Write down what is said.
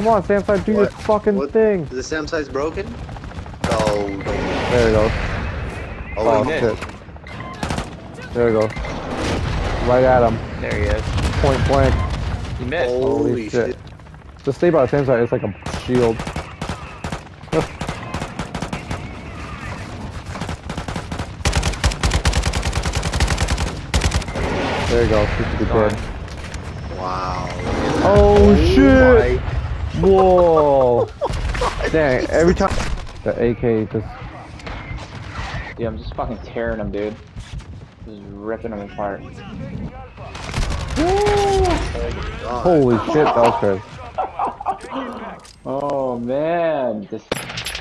Come on, Samside, do What? this fucking thing. Is the SAM size broken? No, don't. There you go. Oh, Oh, he shit. missed. There you go. Right at him. There he is. Point blank. He missed. Holy shit. Just stay by the same side, it's like a shield. There you go, he should be dead. Wow. Oh shit! My. Whoa! Dang, every time the AK just... Dude, I'm just fucking tearing him, dude. Just ripping him apart. Holy shit, that was crazy. Oh man, just